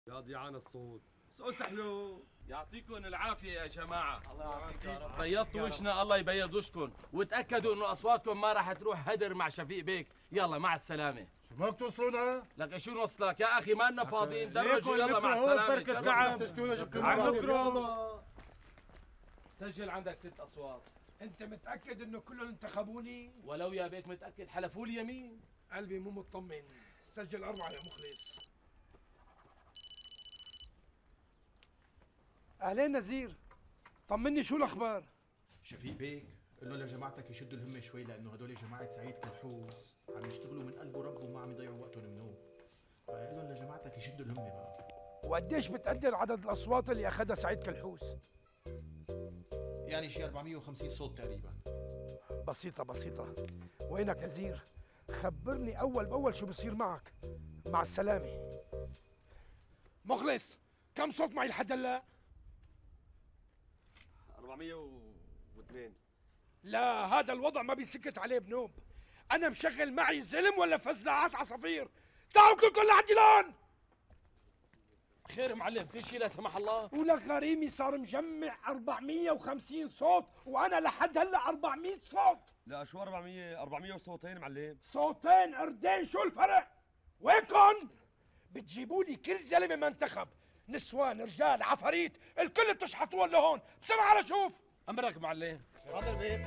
يا ضيعان الصوت صوت حلو. يعطيكم العافية يا جماعة. الله يعافيك يا رب. بيضتوا وشنا، الله يبيض وشكم، وتأكدوا انه اصواتكم ما راح تروح هدر مع شفيق بيك. يلا مع السلامة. شو ما بتوصلونا؟ لك شو نوصلك يا اخي؟ ما لنا فاضيين، درجوا يلا مع السلامة. عم نكره. سجل عندك 6 اصوات. انت متاكد انه كلهم انتخبوني؟ ولو يا بيك متأكد، حلفوا لي يمين. قلبي مو مطمن. سجل 4 يا مخلص. اهلين نزير، طمني شو الاخبار؟ شفيق بيك قل له لجماعتك يشدوا الهمه شوي، لانه هدول جماعه سعيد كلحوس عم يشتغلوا من قلب رب وما عم يضيعوا وقتهم منوم. فقل لهم لجماعتك يشدوا الهمه بقى. وقديش بتقدر عدد الاصوات اللي اخذها سعيد كلحوس؟ يعني شي 450 صوت تقريبا. بسيطة بسيطة. وينك نزير؟ خبرني أول بأول شو بصير معك. مع السلامة. مخلص، كم صوت معي لحد هلا؟ 402. لا، هذا الوضع ما بيسكت عليه بنوب. أنا مشغل معي زلم ولا فزاعات عصافير. تعالوا كلكم لعندي لهون. خير معلم، في شيء لا سمح الله؟ ولك غريمي صار مجمع 450 صوت وأنا لحد هلا 400 صوت. لا شو 400 صوتين معلم. صوتين قردين، شو الفرق؟ وينكن؟ بتجيبوا لي كل زلمه ما انتخب، نسوان رجال عفاريت، الكل بتشحطوهم لهون، بسرعه على شوف. امرك معلم. حاضر بيك.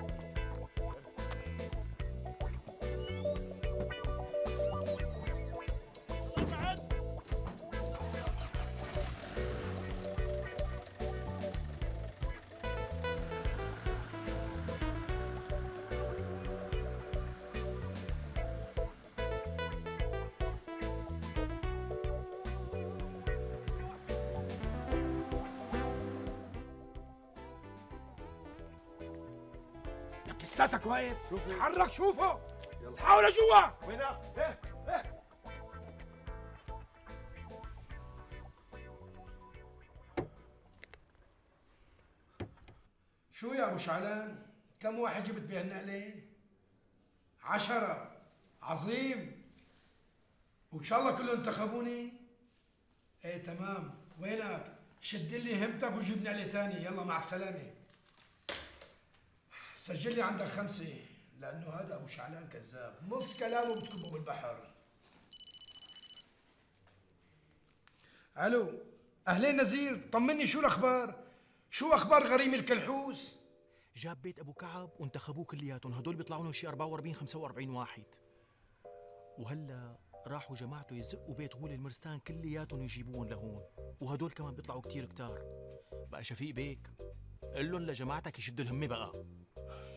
لك لساتك واقف، تحرك شوفه. حاول جوا. وينك؟ شو يا ابو شعلان؟ كم واحد جبت بهالنقله؟ 10. عظيم. وان شاء الله كلهم انتخبوني؟ ايه تمام. وينك؟ شد لي همتك وجيب نقله ثانيه. يلا مع السلامه. سجل لي عندك 5، لانه هذا ابو شعلان كذاب، نص كلامه بتكبه بالبحر. الو، اهلين نزير، طمني شو الاخبار؟ شو اخبار غريم الكلحوس؟ جاب بيت ابو كعب وانتخبوه كلياتهم، هدول بيطلعوا لهم شي 44 45 واحد. وهلا راحوا جماعته يزقوا بيت غول المرستان كلياتهم يجيبوهم لهون، وهدول كمان بيطلعوا كتير كتار. بقى شفيق بيك قل لهم لجماعتك يشدوا الهمه بقى.